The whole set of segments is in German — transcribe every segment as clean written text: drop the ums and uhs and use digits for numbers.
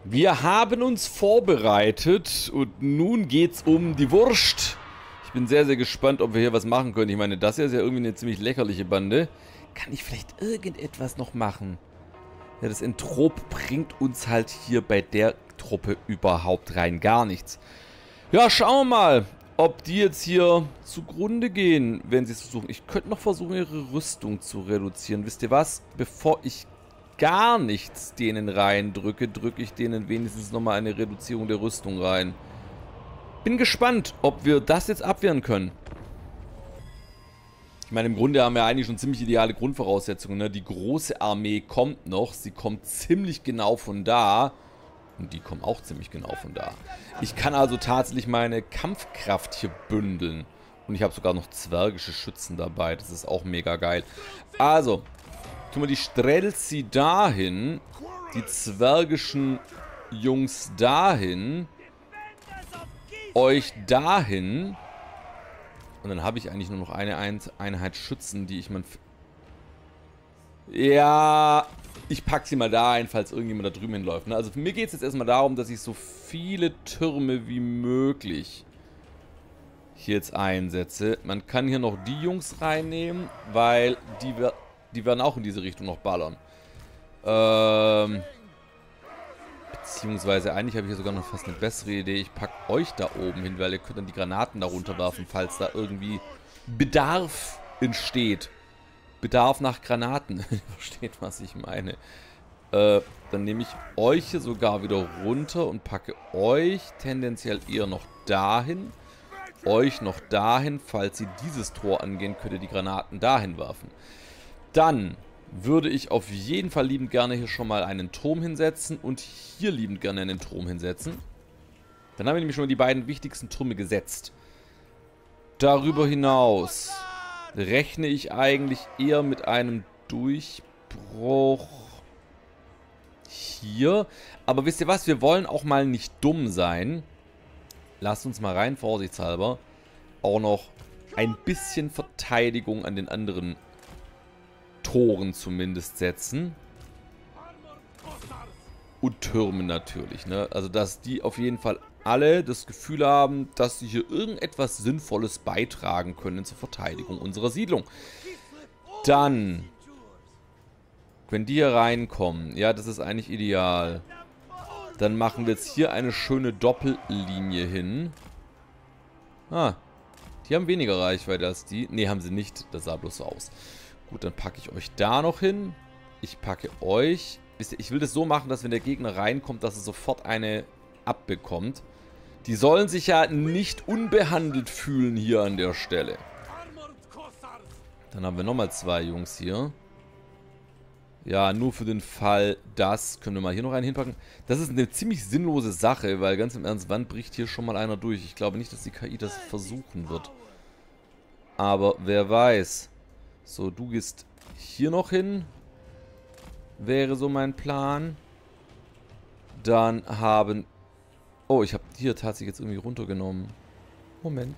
Wir haben uns vorbereitet und nun geht's um die Wurst. Ich bin sehr, sehr gespannt, ob wir hier was machen können. Ich meine, das hier ist ja irgendwie eine ziemlich lächerliche Bande. Kann ich vielleicht irgendetwas noch machen? Ja, das Entrop bringt uns halt hier bei der Truppe überhaupt rein gar nichts. Ja, schauen wir mal, ob die jetzt hier zugrunde gehen, wenn sie es versuchen. Ich könnte noch versuchen, ihre Rüstung zu reduzieren. Wisst ihr was? Bevor ich gar nichts denen reindrücke, drücke ich denen wenigstens nochmal eine Reduzierung der Rüstung rein. Bin gespannt, ob wir das jetzt abwehren können. Ich meine, im Grunde haben wir eigentlich schon ziemlich ideale Grundvoraussetzungen, ne? Die große Armee kommt noch. Sie kommt ziemlich genau von da. Und die kommen auch ziemlich genau von da. Ich kann also tatsächlich meine Kampfkraft hier bündeln. Und ich habe sogar noch zwergische Schützen dabei. Das ist auch mega geil. Also, tun wir die Strelzi dahin. Die zwergischen Jungs dahin. Euch dahin. Und dann habe ich eigentlich nur noch eine Einheit Schützen, die ich mal... Ja, ich packe sie mal da ein, falls irgendjemand da drüben hinläuft. Ne? Also für mich geht es jetzt erstmal darum, dass ich so viele Türme wie möglich hier jetzt einsetze. Man kann hier noch die Jungs reinnehmen, weil die werden auch in diese Richtung noch ballern. Beziehungsweise eigentlich habe ich hier sogar noch fast eine bessere Idee. Ich packe euch da oben hin, weil ihr könnt dann die Granaten da runterwerfen, falls da irgendwie Bedarf entsteht. Bedarf nach Granaten. Ihr versteht, was ich meine. Dann nehme ich euch hier sogar wieder runter und packe euch tendenziell eher noch dahin. Euch noch dahin. Falls sie dieses Tor angehen, könnt ihr die Granaten dahin werfen. Dann würde ich auf jeden Fall liebend gerne hier schon mal einen Turm hinsetzen und hier liebend gerne einen Turm hinsetzen. Dann haben wir nämlich schon mal die beiden wichtigsten Türme gesetzt. Darüber hinaus rechne ich eigentlich eher mit einem Durchbruch hier. Aber wisst ihr was? Wir wollen auch mal nicht dumm sein. Lasst uns mal rein, vorsichtshalber, auch noch ein bisschen Verteidigung an den anderen Toren zumindest setzen. Und Türme natürlich, ne? Also, dass die auf jeden Fall alle das Gefühl haben, dass sie hier irgendetwas Sinnvolles beitragen können zur Verteidigung unserer Siedlung. Dann, wenn die hier reinkommen, ja, das ist eigentlich ideal. Dann machen wir jetzt hier eine schöne Doppellinie hin. Ah, die haben weniger Reichweite als die. Ne, haben sie nicht. Das sah bloß so aus. Gut, dann packe ich euch da noch hin. Ich packe euch. Wisst ihr, ich will das so machen, dass wenn der Gegner reinkommt, dass er sofort eine abbekommt. Die sollen sich ja nicht unbehandelt fühlen hier an der Stelle. Dann haben wir nochmal zwei Jungs hier. Ja, nur für den Fall, das können wir mal hier noch einen hinpacken. Das ist eine ziemlich sinnlose Sache, weil ganz im Ernst, wann bricht hier schon mal einer durch? Ich glaube nicht, dass die KI das versuchen wird. Aber wer weiß. So, du gehst hier noch hin. Wäre so mein Plan. Dann haben... Oh, ich habe die hier tatsächlich jetzt irgendwie runtergenommen. Moment.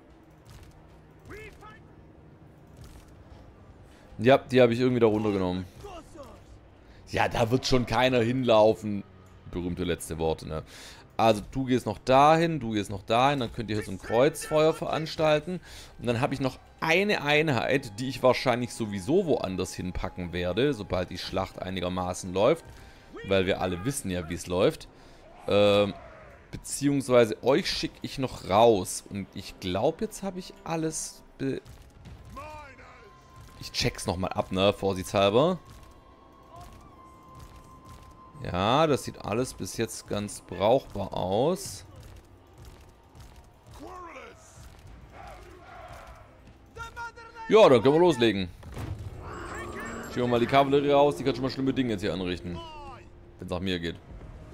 Ja, die habe ich irgendwie da runtergenommen. Ja, da wird schon keiner hinlaufen. Berühmte letzte Worte, ne? Also, du gehst noch dahin, du gehst noch dahin. Dann könnt ihr hier so ein Kreuzfeuer veranstalten. Und dann habe ich noch eine Einheit, die ich wahrscheinlich sowieso woanders hinpacken werde, sobald die Schlacht einigermaßen läuft. Weil wir alle wissen ja, wie es läuft. Beziehungsweise euch schicke ich noch raus. Und ich glaube, jetzt habe ich alles... Ich check's nochmal ab, ne? Vorsichtshalber. Ja, das sieht alles bis jetzt ganz brauchbar aus. Ja, dann können wir loslegen. Schieben wir mal die Kavallerie raus, die kann schon mal schlimme Dinge jetzt hier anrichten. Wenn es nach mir geht.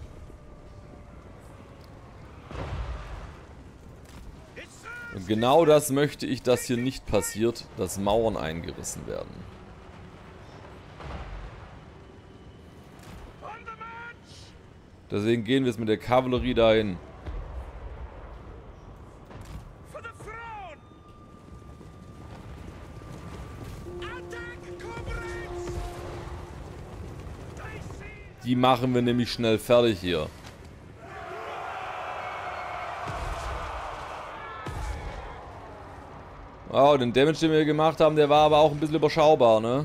Und genau das möchte ich, dass hier nicht passiert, dass Mauern eingerissen werden. Deswegen gehen wir jetzt mit der Kavallerie dahin. Die machen wir nämlich schnell fertig hier. Oh, den Damage, den wir gemacht haben, der war aber auch ein bisschen überschaubar, ne?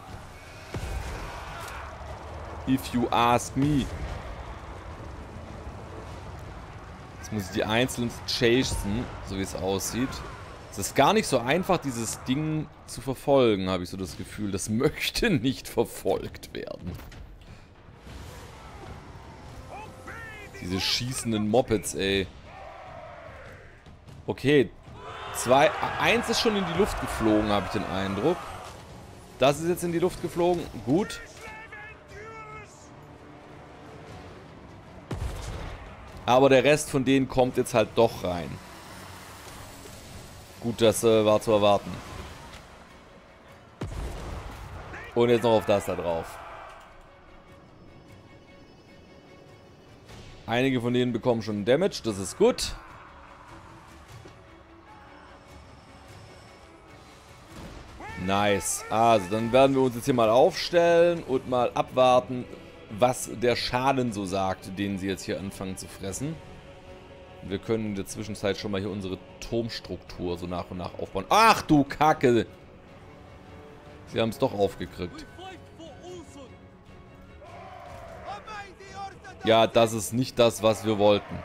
If you ask me. Jetzt muss ich die einzelnen chasen, so wie es aussieht. Es ist gar nicht so einfach, dieses Ding zu verfolgen, habe ich so das Gefühl. Das möchte nicht verfolgt werden. Diese schießenden Mopeds, ey. Okay. Eins ist schon in die Luft geflogen, habe ich den Eindruck. Das ist jetzt in die Luft geflogen. Gut. Aber der Rest von denen kommt jetzt halt doch rein. Gut, das war zu erwarten. Und jetzt noch auf das da drauf. Einige von denen bekommen schon Damage, das ist gut. Nice. Also, dann werden wir uns jetzt hier mal aufstellen und mal abwarten, was der Schaden so sagt, den sie jetzt hier anfangen zu fressen. Wir können in der Zwischenzeit schon mal hier unsere Turmstruktur so nach und nach aufbauen. Ach du Kacke! Sie haben es doch aufgekriegt. Ja, das ist nicht das, was wir wollten.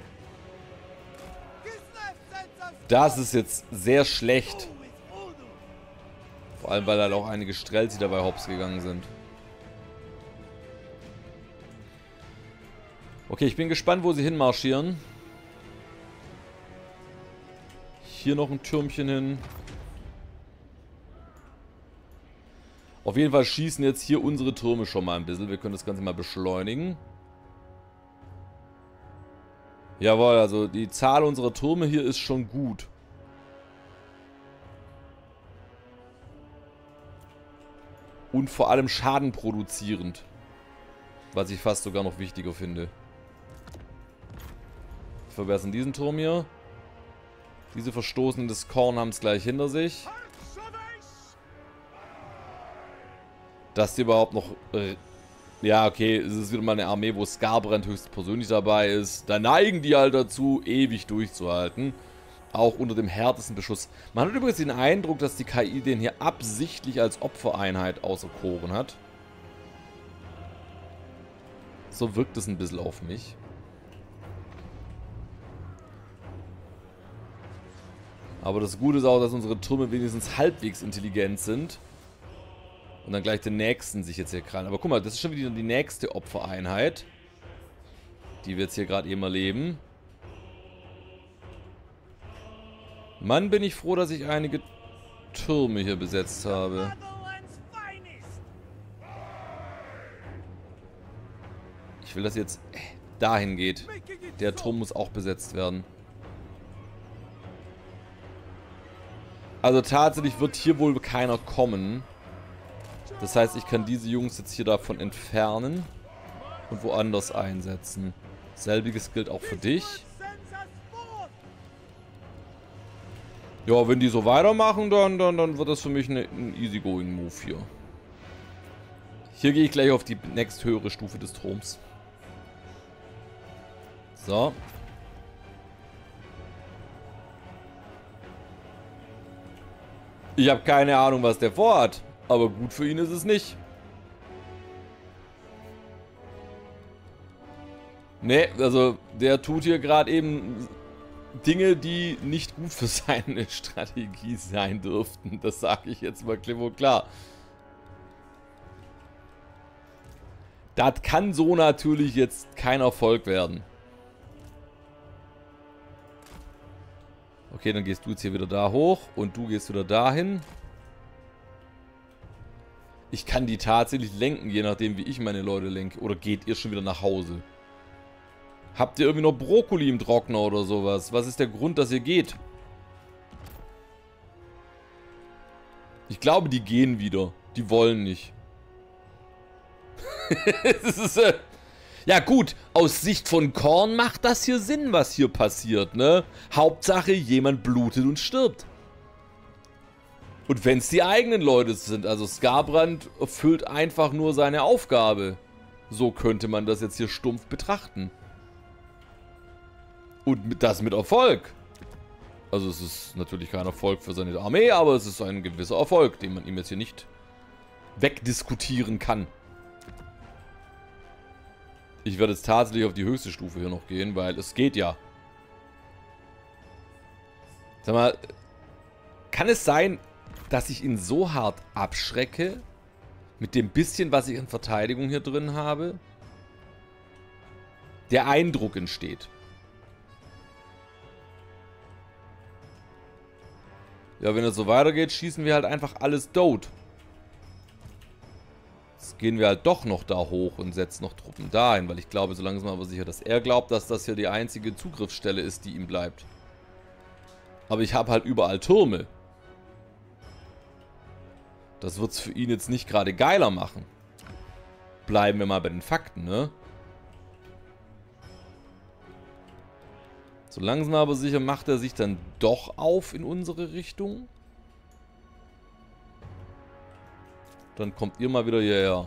Das ist jetzt sehr schlecht. Vor allem, weil halt auch einige Strelzi dabei hops gegangen sind. Okay, ich bin gespannt, wo sie hinmarschieren. Hier noch ein Türmchen hin. Auf jeden Fall schießen jetzt hier unsere Türme schon mal ein bisschen. Wir können das Ganze mal beschleunigen. Jawohl, also die Zahl unserer Türme hier ist schon gut. Und vor allem Schaden produzierend. Was ich fast sogar noch wichtiger finde. Wir verbessern diesen Turm hier. Diese Verstoßenen des Korn haben es gleich hinter sich. Dass die überhaupt noch... ja, okay, es ist wieder mal eine Armee, wo Skarbrand höchstpersönlich dabei ist. Da neigen die halt dazu, ewig durchzuhalten. Auch unter dem härtesten Beschuss. Man hat übrigens den Eindruck, dass die KI den hier absichtlich als Opfereinheit auserkoren hat. So wirkt es ein bisschen auf mich. Aber das Gute ist auch, dass unsere Türme wenigstens halbwegs intelligent sind. Und dann gleich den nächsten sich jetzt hier krallen. Aber guck mal, das ist schon wieder die nächste Opfereinheit. Die wir jetzt hier gerade eben erleben. Mann, bin ich froh, dass ich einige Türme hier besetzt habe. Ich will, dass jetzt dahin geht. Der Turm muss auch besetzt werden. Also tatsächlich wird hier wohl keiner kommen. Das heißt, ich kann diese Jungs jetzt hier davon entfernen und woanders einsetzen. Selbiges gilt auch für dich. Ja, wenn die so weitermachen, dann wird das für mich ein easygoing-Move hier. Hier gehe ich gleich auf die nächsthöhere Stufe des Turms. So. Ich habe keine Ahnung, was der vorhat. Aber gut für ihn ist es nicht. Ne, also der tut hier gerade eben Dinge, die nicht gut für seine Strategie sein dürften. Das sage ich jetzt mal klipp und klar. Das kann so natürlich jetzt kein Erfolg werden. Okay, dann gehst du jetzt hier wieder da hoch und du gehst wieder dahin. Ich kann die tatsächlich lenken, je nachdem wie ich meine Leute lenke. Oder geht ihr schon wieder nach Hause? Habt ihr irgendwie noch Brokkoli im Trockner oder sowas? Was ist der Grund, dass ihr geht? Ich glaube, die gehen wieder. Die wollen nicht. Das ist, ja gut, aus Sicht von Korn macht das hier Sinn, was hier passiert, ne? Hauptsache, jemand blutet und stirbt. Und wenn es die eigenen Leute sind, also Skarbrand erfüllt einfach nur seine Aufgabe. So könnte man das jetzt hier stumpf betrachten. Und das mit Erfolg. Also es ist natürlich kein Erfolg für seine Armee, aber es ist ein gewisser Erfolg, den man ihm jetzt hier nicht wegdiskutieren kann. Ich werde jetzt tatsächlich auf die höchste Stufe hier noch gehen, weil es geht ja. Sag mal, kann es sein, dass ich ihn so hart abschrecke, mit dem bisschen, was ich an Verteidigung hier drin habe? Der Eindruck entsteht. Ja, wenn es so weitergeht, schießen wir halt einfach alles tot. Jetzt gehen wir halt doch noch da hoch und setzen noch Truppen dahin, weil ich glaube so langsam aber sicher, dass er glaubt, dass das hier die einzige Zugriffsstelle ist, die ihm bleibt. Aber ich habe halt überall Türme. Das wird es für ihn jetzt nicht gerade geiler machen. Bleiben wir mal bei den Fakten, ne? So langsam aber sicher macht er sich dann doch auf in unsere Richtung. Dann kommt ihr mal wieder hierher.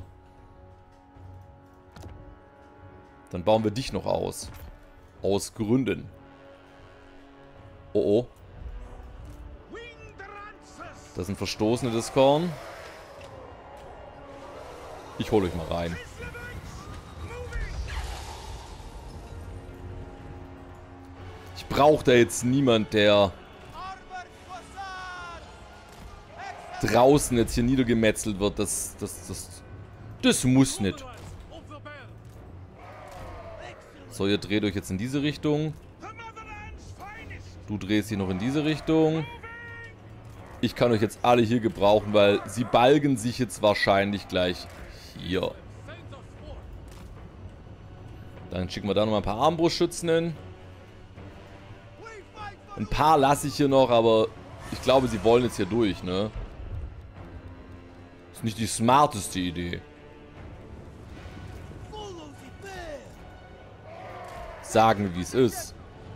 Dann bauen wir dich noch aus. Aus Gründen. Oh oh. Das sind verstoßene Diskorn. Ich hole euch mal rein. Ich brauche da jetzt niemand, der draußen jetzt hier niedergemetzelt wird. Das muss nicht. So, ihr dreht euch jetzt in diese Richtung. Du drehst dich noch in diese Richtung. Ich kann euch jetzt alle hier gebrauchen, weil sie balgen sich jetzt wahrscheinlich gleich hier. Dann schicken wir da noch mal ein paar Armbrustschützen hin. Ein paar lasse ich hier noch, aber ich glaube, sie wollen jetzt hier durch, ne? Ist nicht die smarteste Idee. Sagen, wie es ist.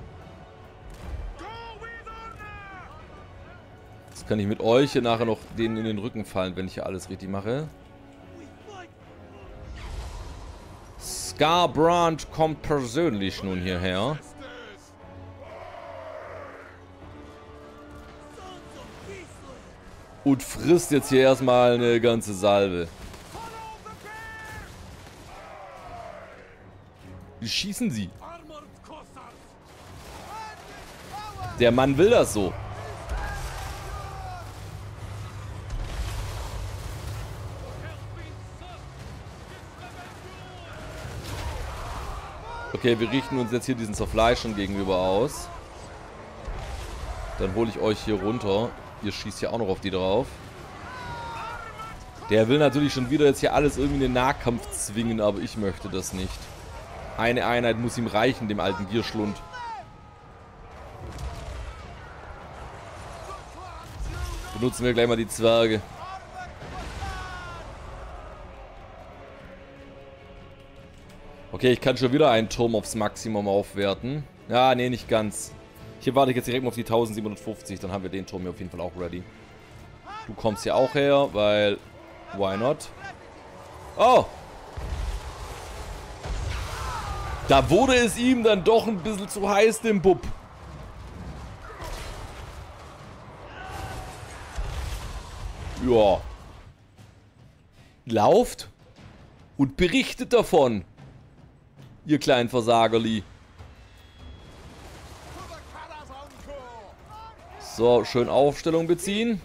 Jetzt kann ich mit euch hier nachher noch denen in den Rücken fallen, wenn ich hier alles richtig mache. Skarbrand kommt persönlich nun hierher. Und frisst jetzt hier erstmal eine ganze Salve. Wie schießen sie? Der Mann will das so. Okay, wir richten uns jetzt hier diesen Zerfleischern gegenüber aus. Dann hole ich euch hier runter. Ihr schießt ja auch noch auf die drauf. Der will natürlich schon wieder jetzt hier alles irgendwie in den Nahkampf zwingen, aber ich möchte das nicht. Eine Einheit muss ihm reichen, dem alten Gierschlund. Benutzen wir gleich mal die Zwerge. Okay, ich kann schon wieder einen Turm aufs Maximum aufwerten. Ja, nee, nicht ganz. Hier warte ich jetzt direkt mal auf die 1750, dann haben wir den Turm hier auf jeden Fall auch ready. Du kommst hier auch her, weil... Why not? Oh! Da wurde es ihm dann doch ein bisschen zu heiß, dem Bub. Ja. Lauft und berichtet davon, ihr kleinen Versagerli. So, schön Aufstellung beziehen.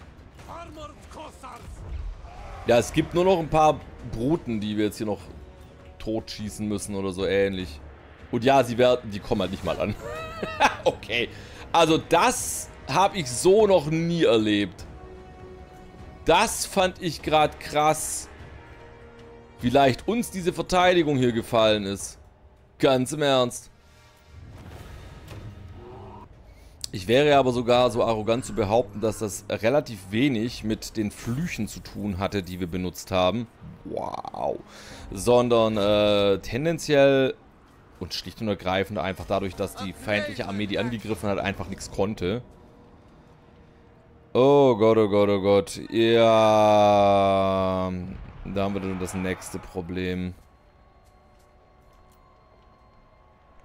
Ja, es gibt nur noch ein paar Bruten, die wir jetzt hier noch totschießen müssen oder so ähnlich. Und ja, die kommen halt nicht mal an. Okay. Also das habe ich so noch nie erlebt. Das fand ich gerade krass. Wie leicht uns diese Verteidigung hier gefallen ist. Ganz im Ernst. Ich wäre aber sogar so arrogant zu behaupten, dass das relativ wenig mit den Flüchen zu tun hatte, die wir benutzt haben. Wow. Sondern tendenziell und schlicht und ergreifend einfach dadurch, dass die feindliche Armee, die angegriffen hat, einfach nichts konnte. Oh Gott, oh Gott, oh Gott. Ja. Da haben wir dann das nächste Problem.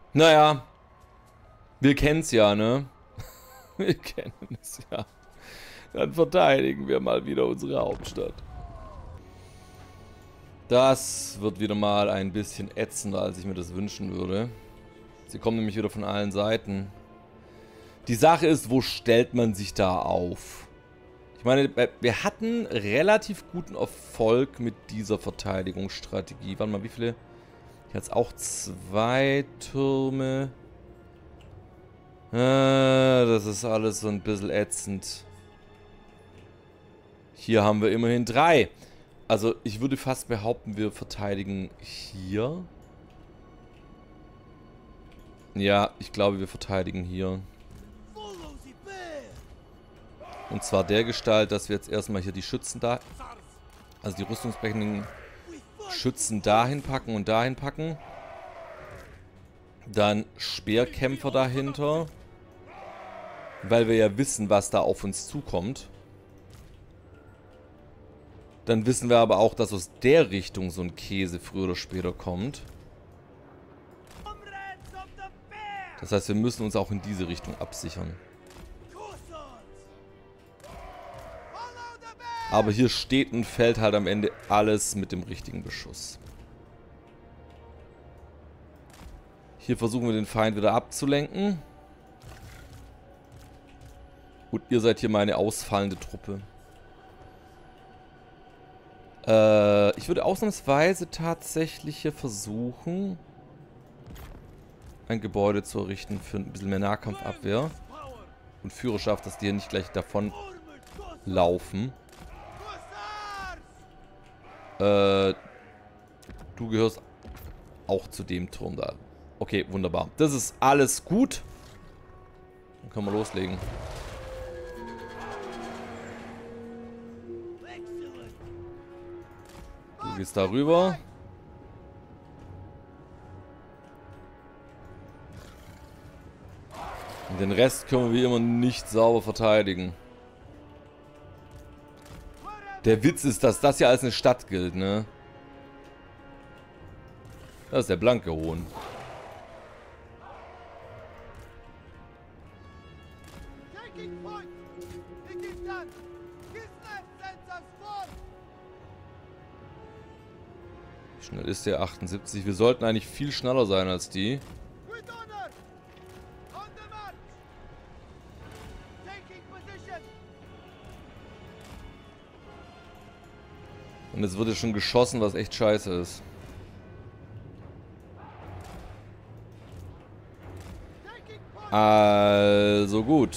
Naja. Wir kennen's ja, ne? Wir kennen es ja. Dann verteidigen wir mal wieder unsere Hauptstadt. Das wird wieder mal ein bisschen ätzender, als ich mir das wünschen würde. Sie kommen nämlich wieder von allen Seiten. Die Sache ist, wo stellt man sich da auf? Ich meine, wir hatten relativ guten Erfolg mit dieser Verteidigungsstrategie. Warte mal, wie viele? Hier hat es auch 2 Türme. Das ist alles so ein bisschen ätzend. Hier haben wir immerhin 3. Also, ich würde fast behaupten, wir verteidigen hier. Ja, ich glaube, wir verteidigen hier. Und zwar dergestalt, dass wir jetzt erstmal hier die Schützen da... Also die rüstungsbrechenden Schützen dahin packen und dahin packen. Dann Speerkämpfer dahinter. Weil wir ja wissen, was da auf uns zukommt. Dann wissen wir aber auch, dass aus der Richtung so ein Käse früher oder später kommt. Das heißt, wir müssen uns auch in diese Richtung absichern. Aber hier steht und fällt halt am Ende alles mit dem richtigen Beschuss. Hier versuchen wir den Feind wieder abzulenken. Und ihr seid hier meine ausfallende Truppe. Ich würde ausnahmsweise tatsächlich hier versuchen, ein Gebäude zu errichten für ein bisschen mehr Nahkampfabwehr. Und Führerschaft, dass die hier nicht gleich davon laufen. Du gehörst auch zu dem Turm da. Okay, wunderbar. Das ist alles gut. Dann können wir loslegen. Du gehst da rüber. Und den Rest können wir wie immer nicht sauber verteidigen. Der Witz ist, dass das ja als eine Stadt gilt, ne? Das ist der blanke Hohn. Wie schnell ist der? 78. Wir sollten eigentlich viel schneller sein als die. Und es wird jetzt schon geschossen, was echt scheiße ist. Also gut.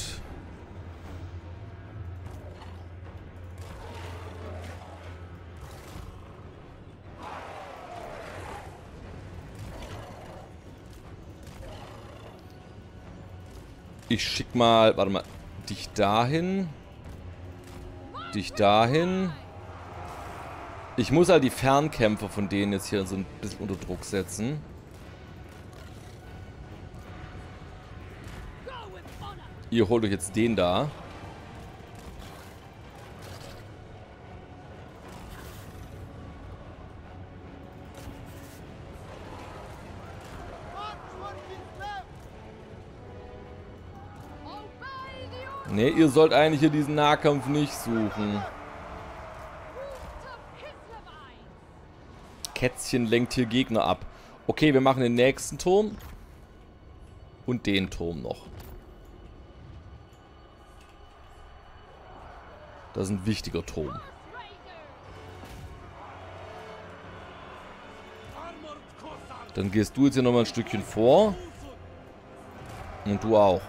Ich schick mal, warte mal, dich dahin. Dich dahin. Ich muss halt die Fernkämpfer von denen jetzt hier so ein bisschen unter Druck setzen. Ihr holt euch jetzt den da. Ne, ihr sollt eigentlich hier diesen Nahkampf nicht suchen. Kätzchen lenkt hier Gegner ab. Okay, wir machen den nächsten Turm. Und den Turm noch. Das ist ein wichtiger Turm. Dann gehst du jetzt hier nochmal ein Stückchen vor. Und du auch.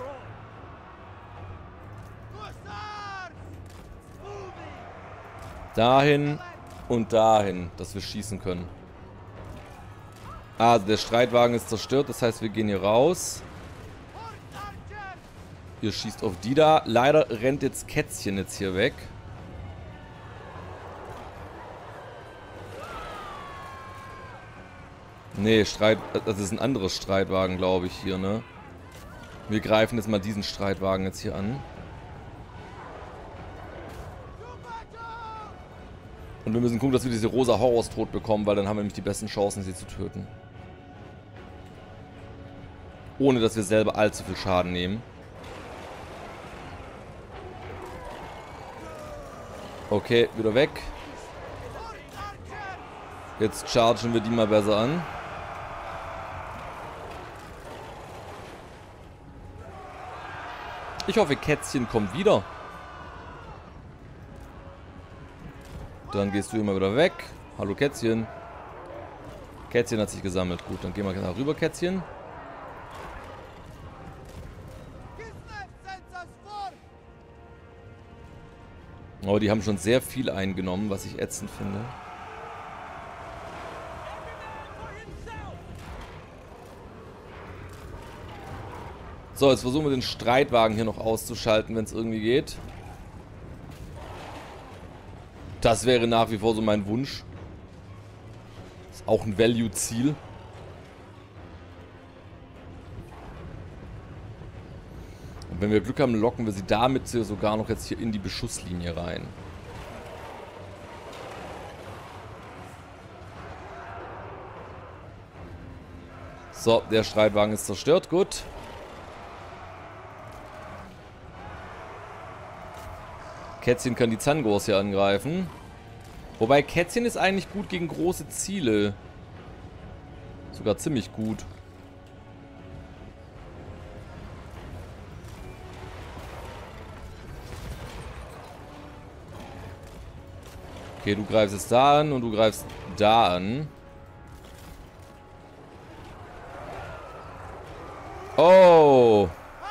Dahin und dahin, dass wir schießen können. Also der Streitwagen ist zerstört, das heißt wir gehen hier raus. Ihr schießt auf die da. Leider rennt jetzt Kätzchen jetzt hier weg. Nee, das ist ein anderes Streitwagen, glaube ich, hier, ne? Wir greifen jetzt mal diesen Streitwagen jetzt hier an. Und wir müssen gucken, dass wir diese rosa Horrors tot bekommen, weil dann haben wir nämlich die besten Chancen, sie zu töten. Ohne, dass wir selber allzu viel Schaden nehmen. Okay, wieder weg. Jetzt chargen wir die mal besser an. Ich hoffe, Kätzchen kommt wieder. Dann gehst du immer wieder weg. Hallo Kätzchen. Kätzchen hat sich gesammelt. Gut, dann gehen wir da rüber, Kätzchen. Oh, die haben schon sehr viel eingenommen, was ich ätzend finde. So, jetzt versuchen wir den Streitwagen hier noch auszuschalten, wenn es irgendwie geht. Das wäre nach wie vor so mein Wunsch. Ist auch ein Value-Ziel. Und wenn wir Glück haben, locken wir sie damit sogar noch jetzt hier in die Beschusslinie rein. So, der Streitwagen ist zerstört. Gut. Kätzchen kann die Zangors hier angreifen. Wobei Kätzchen ist eigentlich gut gegen große Ziele. Sogar ziemlich gut. Okay, du greifst es da an und du greifst da an. Oh!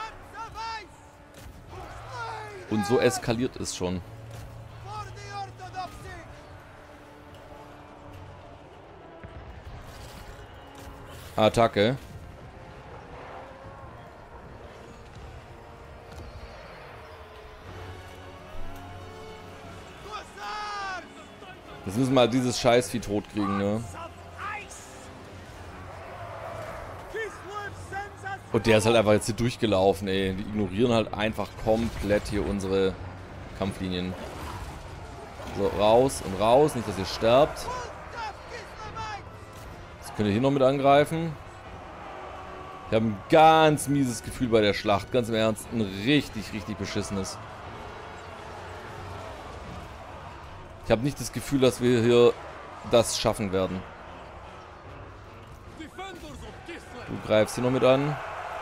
Und so eskaliert es schon. Attacke. Jetzt müssen wir halt dieses Scheißvieh totkriegen, ne? Und der ist halt einfach jetzt hier durchgelaufen, ey. Die ignorieren halt einfach komplett hier unsere Kampflinien. So, raus und raus. Nicht, dass ihr sterbt. Jetzt könnt ihr hier noch mit angreifen. Ich habe ein ganz mieses Gefühl bei der Schlacht. Ganz im Ernst. Ein richtig, richtig beschissenes. Ich habe nicht das Gefühl, dass wir hier das schaffen werden. Du greifst hier noch mit an.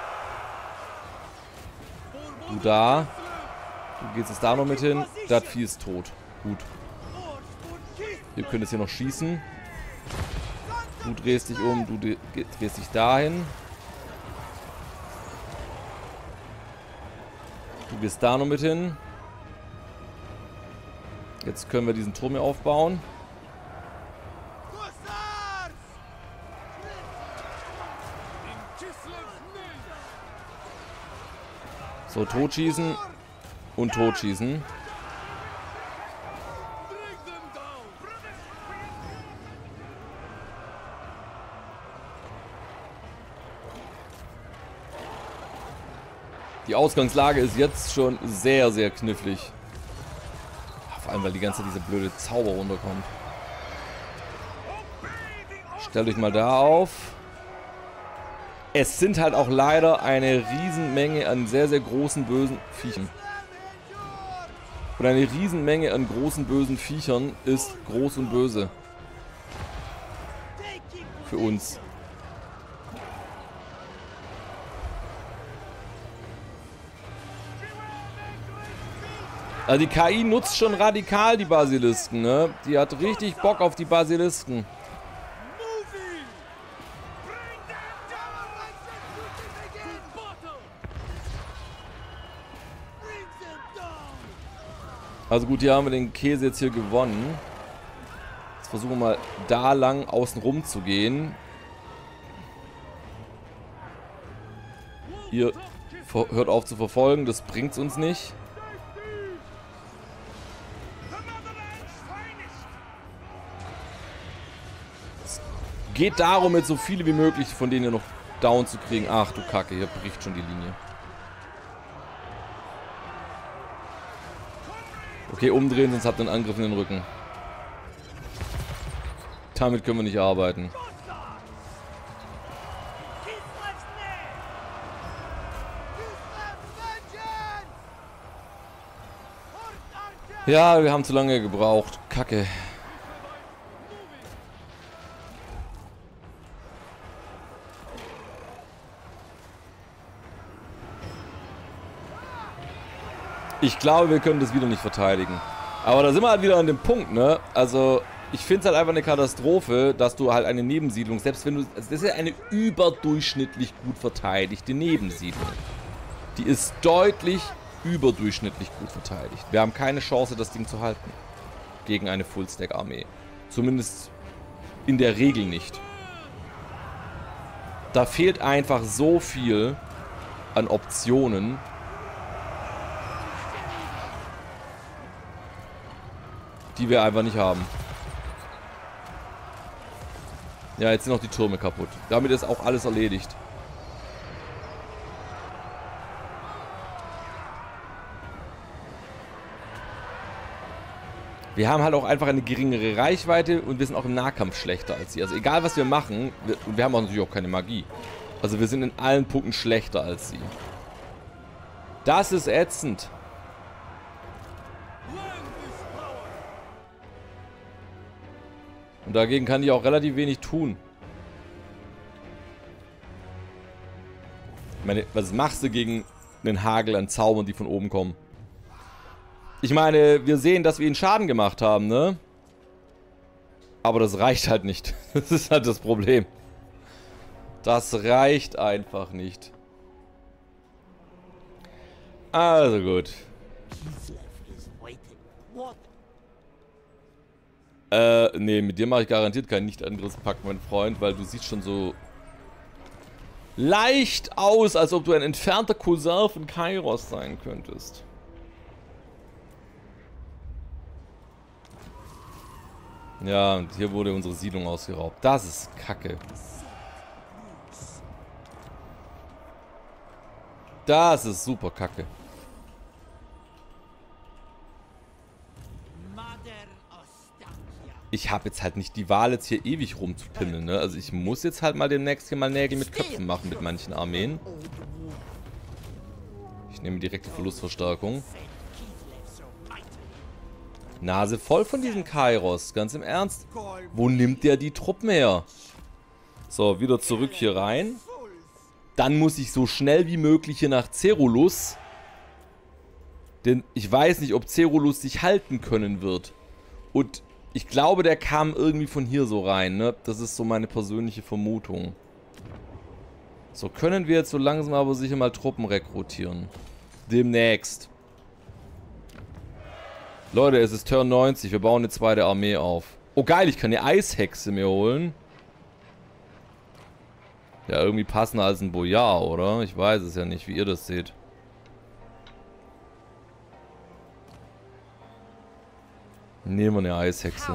Du da. Du gehst jetzt da noch mit hin. Das Vieh ist tot. Gut. Ihr könnt jetzt hier noch schießen. Du drehst dich um. Du drehst dich dahin. Du gehst da noch mit hin. Jetzt können wir diesen Turm hier aufbauen. So, totschießen und totschießen. Die Ausgangslage ist jetzt schon sehr, sehr knifflig. Vor allem, weil die ganze Zeit diese blöde Zauber runterkommt. Stellt euch mal da auf. Es sind halt auch leider eine Riesenmenge an sehr, sehr großen, bösen Viechern. Und eine Riesenmenge an großen, bösen Viechern ist groß und böse. Für uns. Also die KI nutzt schon radikal die Basilisken, ne? Die hat richtig Bock auf die Basilisken. Also gut, hier haben wir den Käse jetzt hier gewonnen. Jetzt versuchen wir mal da lang außen rum zu gehen. Ihr hört auf zu verfolgen, das bringt uns nicht. Es geht darum, jetzt so viele wie möglich von denen hier noch down zu kriegen. Ach du Kacke, hier bricht schon die Linie. Okay, umdrehen, sonst habt ihr einen Angriff in den Rücken. Damit können wir nicht arbeiten. Ja, wir haben zu lange gebraucht. Kacke. Ich glaube, wir können das wieder nicht verteidigen. Aber da sind wir halt wieder an dem Punkt, ne? Also, ich finde es halt einfach eine Katastrophe, dass du halt eine Nebensiedlung, selbst wenn du... Also das ist ja eine überdurchschnittlich gut verteidigte Nebensiedlung. Die ist deutlich überdurchschnittlich gut verteidigt. Wir haben keine Chance, das Ding zu halten. Gegen eine Full-Stack-Armee. Zumindest in der Regel nicht. Da fehlt einfach so viel an Optionen. Die wir einfach nicht haben. Ja, jetzt sind auch die Türme kaputt. Damit ist auch alles erledigt. Wir haben halt auch einfach eine geringere Reichweite und wir sind auch im Nahkampf schlechter als sie. Also egal was wir machen, wir haben auch natürlich auch keine Magie. Also wir sind in allen Punkten schlechter als sie. Das ist ätzend. Und dagegen kann ich auch relativ wenig tun. Ich meine, was machst du gegen einen Hagel an Zaubern, die von oben kommen? Ich meine, wir sehen, dass wir ihnen Schaden gemacht haben, ne? Aber das reicht halt nicht. Das ist halt das Problem. Das reicht einfach nicht. Also gut. Nee, mit dir mache ich garantiert keinen Nicht-Angriffspakt, mein Freund, weil du siehst schon so leicht aus, als ob du ein entfernter Cousin von Kairos sein könntest. Ja, und hier wurde unsere Siedlung ausgeraubt. Das ist Kacke. Das ist super Kacke. Ich habe jetzt halt nicht die Wahl, jetzt hier ewig rumzupimmeln, ne? Also ich muss jetzt halt mal demnächst hier mal Nägel mit Köpfen machen mit manchen Armeen. Ich nehme direkte Verlustverstärkung. Nase voll von diesem Kairos, ganz im Ernst. Wo nimmt der die Truppen her? So, wieder zurück hier rein. Dann muss ich so schnell wie möglich hier nach Cerulus. Denn ich weiß nicht, ob Cerulus sich halten können wird. Und ich glaube, der kam irgendwie von hier so rein, ne? Das ist so meine persönliche Vermutung. So, können wir jetzt so langsam aber sicher mal Truppen rekrutieren. Demnächst. Leute, es ist Turn 90. Wir bauen eine zweite Armee auf. Oh geil, ich kann eine Eishexe mir holen. Ja, irgendwie passender als ein Boyar, oder? Ich weiß es ja nicht, wie ihr das seht. Nehmen wir eine Eishexe.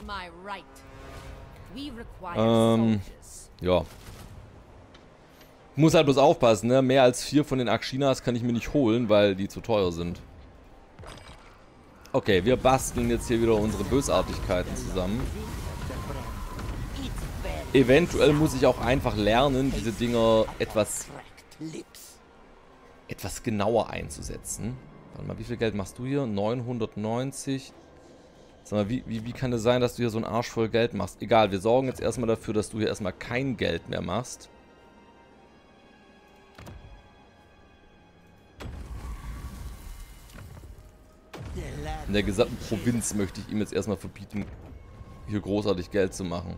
Ja. Muss halt bloß aufpassen, ne? Mehr als 4 von den Akshinas kann ich mir nicht holen, weil die zu teuer sind. Okay, wir basteln jetzt hier wieder unsere Bösartigkeiten zusammen. Eventuell muss ich auch einfach lernen, diese Dinger etwas genauer einzusetzen. Warte mal, wie viel Geld machst du hier? 990. Sag mal, wie kann es sein, dass du hier so einen Arsch voll Geld machst? Egal, wir sorgen jetzt erstmal dafür, dass du hier erstmal kein Geld mehr machst. In der gesamten Provinz möchte ich ihm jetzt erstmal verbieten, hier großartig Geld zu machen.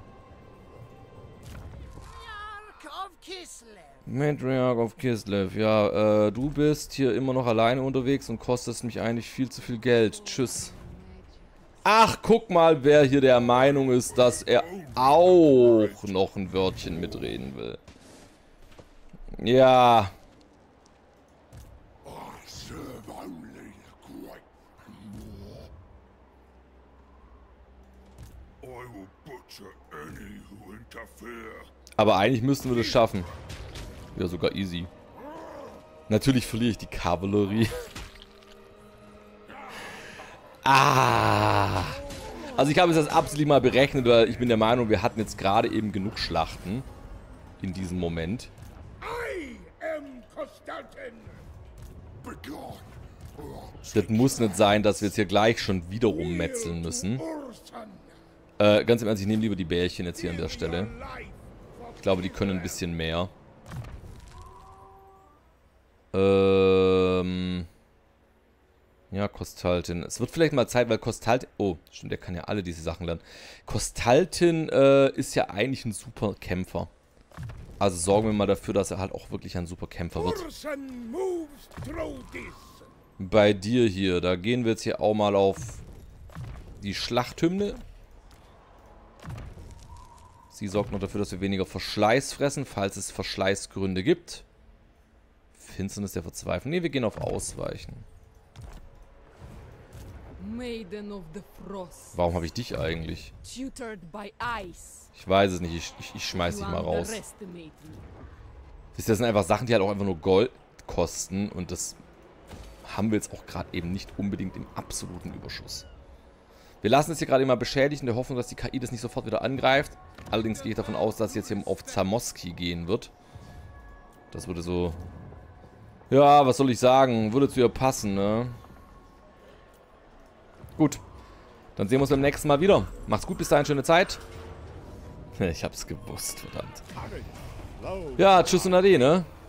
Matriarch of Kislev, ja, du bist hier immer noch alleine unterwegs und kostest mich eigentlich viel zu viel Geld. Tschüss. Ach, guck mal, wer hier der Meinung ist, dass er auch noch ein Wörtchen mitreden will. Ja. Aber eigentlich müssten wir das schaffen. Ja, sogar easy. Natürlich verliere ich die Kavallerie. Ah. Also ich habe es jetzt absolut mal berechnet, weil ich bin der Meinung, wir hatten jetzt gerade eben genug Schlachten. In diesem Moment. Das muss nicht sein, dass wir jetzt hier gleich schon wieder rummetzeln müssen. Ganz im Ernst, ich nehme lieber die Bärchen jetzt hier an der Stelle. Ich glaube, die können ein bisschen mehr. Ja, Kostaltin. Es wird vielleicht mal Zeit, weil Kostaltin... Oh, stimmt, der kann ja alle diese Sachen lernen. Kostaltin ist ja eigentlich ein super Kämpfer. Also sorgen wir mal dafür, dass er halt auch wirklich ein super Kämpfer wird. Bei dir hier, da gehen wir jetzt hier auch mal auf die Schlachthymne. Sie sorgt noch dafür, dass wir weniger Verschleiß fressen, falls es Verschleißgründe gibt. Finsternis der Verzweiflung. Ne, wir gehen auf Ausweichen. Warum habe ich dich eigentlich? Ich weiß es nicht, ich schmeiß dich mal raus. Das sind einfach Sachen, die halt auch einfach nur Gold kosten und das haben wir jetzt auch gerade eben nicht unbedingt im absoluten Überschuss. Wir lassen es hier gerade immer beschädigt in der Hoffnung, dass die KI das nicht sofort wieder angreift. Allerdings gehe ich davon aus, dass es jetzt hier auf Zamoski gehen wird. Das würde so... Ja, was soll ich sagen? Würde zu ihr passen, ne? Gut. Dann sehen wir uns beim nächsten Mal wieder. Macht's gut, bis dahin, schöne Zeit. Ich hab's gewusst, verdammt. Ja, tschüss und ade, ne?